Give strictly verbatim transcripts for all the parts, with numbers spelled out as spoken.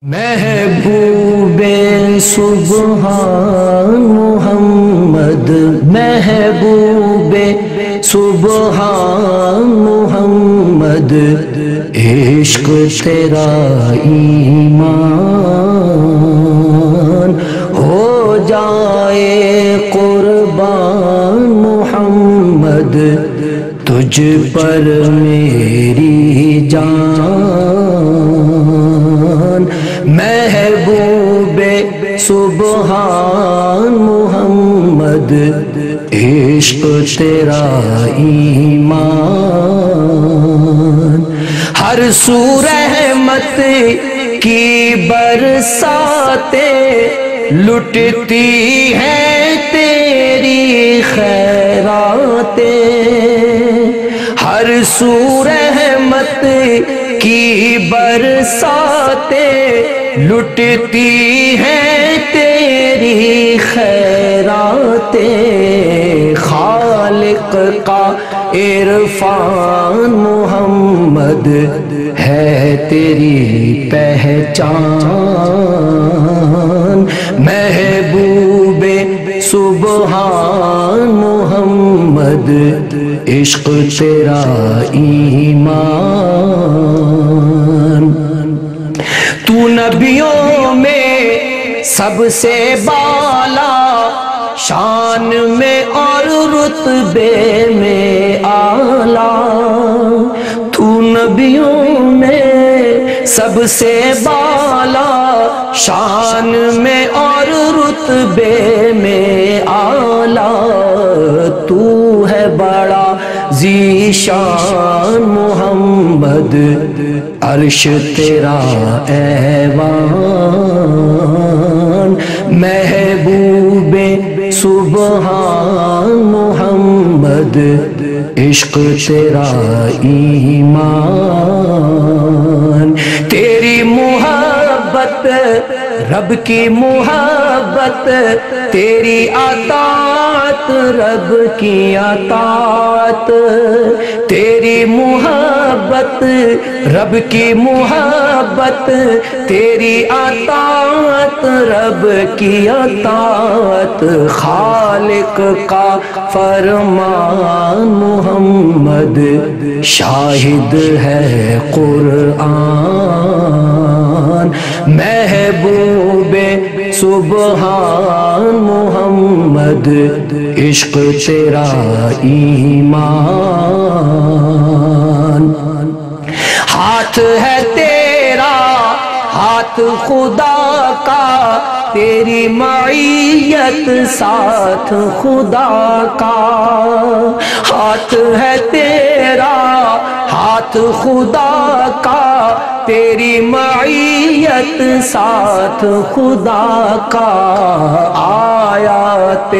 محبوب سبحان محمد، محبوب سبحان محمد، عشق تیرا ایمان ہو جائے قربان محمد، تجھ پر میری جان۔ محبوب سبحان محمد، عشق تیرا ایمان، ہر سو رحمت کی برساتیں لٹتی ہیں تیری خیراتیں، ہر سو رحمت کی برساتیں لٹتی ہیں تیری خیراتیں، خالق کا عرفان محمد ہے تیری پہچان۔ محبوب سبحان محمد، عشق تیرا ایمان۔ تو نبیوں میں سب سے بالا شان میں اور رتبے میں اعلیٰ، تو نبیوں میں سب سے بالا شان میں اور رتبے میں اعلیٰ، تو ہے بڑا ذی شان محمد، عرش تیرا ایوان۔ محبوب سبحان محمد، عشق تیرا ایمان۔ تیری محبت رب کی محبت، تیری اطاعت رب کی اطاعت، تیری محبت رب کی محبت، تیری اطاعت رب کی اطاعت، خالق کا فرمان محمد، شاہد ہے قرآن۔ محبوب سبحان محمد، عشق تیرا ایمان۔ ہاتھ ہے تیرا ہاتھ خدا کا، تیری معیت ساتھ خدا کا، ہاتھ ہے تیرا ہاتھ خدا کا، تیری معیت ساتھ خدا کا، آیات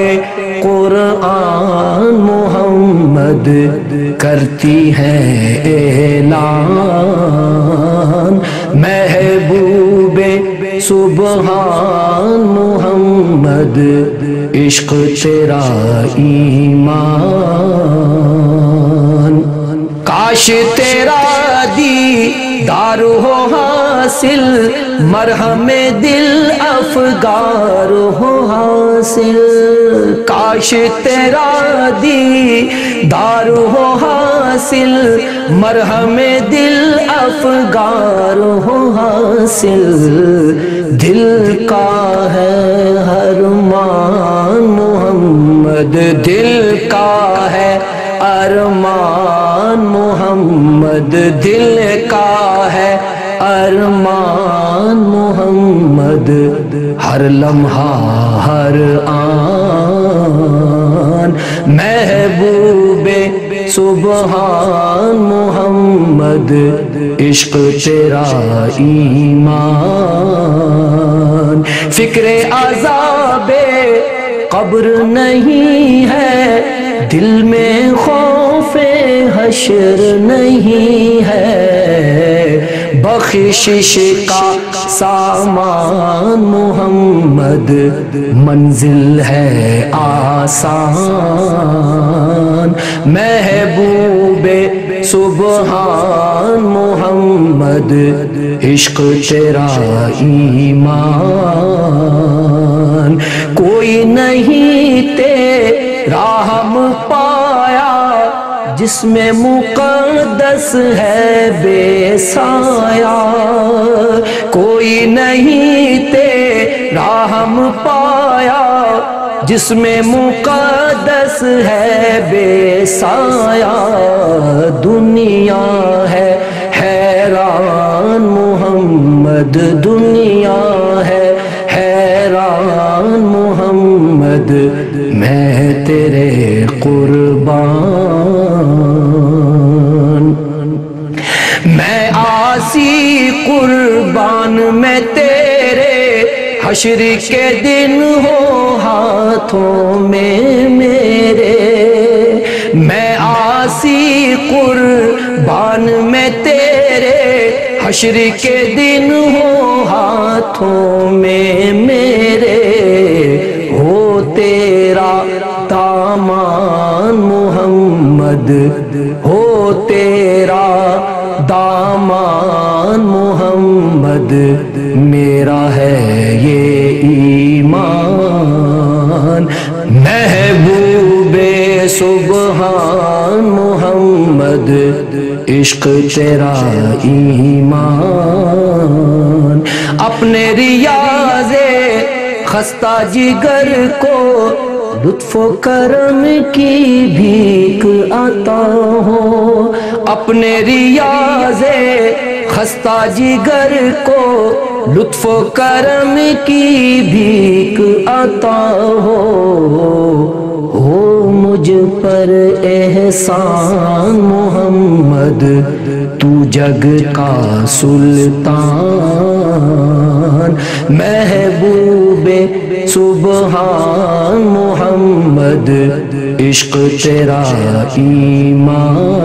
قرآن محمد کرتی ہیں اعلان۔ محبوب سبحان محمد، عشق تیرا ایمان۔ کاش تیرا دیدار ہو حاصل، مرہم دل افگار ہو حاصل، کاش تیرا دیدار ہو حاصل، مرہم دل افگار ہو حاصل، دل کا ہے ارمان محمد، دل کا ہے ارمان محمد، دل کا ہے ارمان محمد، ہر لمحہ ہر آن۔ محبوب سبحان محمد، عشق تیرا ایمان۔ فکر عذاب قبر نہیں ہے دل میں، خوف حشر نہیں ہے، بخشش کا سامان محمد، منزل ہے آسان۔ محبوب سبحان محمد عشق تیرا ایمان کوئی نہیں تیرا ہم پایا جس میں مقدس ہے بے سایہ کوئی نہیں تیرا ہم پایا جس میں مقدس ہے بے سایہ دنیا ہے حیران محمد دنیا ہے حیران محمد میں تیرے قربان میں عاصی قربان میں تیرے حشر کے دن ہو ہاتھوں میں میرے میں عاصی قربان میں تیرے حشر کے دن ہو ہاتھوں میں میرے ہو تیرا دامان محمد ہو تیرا دامان محمد میرا ہے یہ ایمان محبوب سبحان محمد عشق تیرا ایمان اپنے ریاض خستہ جگر کو لطف و کرم کی بھیک عطا ہو اپنے ریاض خستہ جگر کو لطف و کرم کی بھیک عطا ہو ہو مجھ پر احسان محمد تو جگ کا سلطان محبوب سبحان محمد عشق تیرا ایمان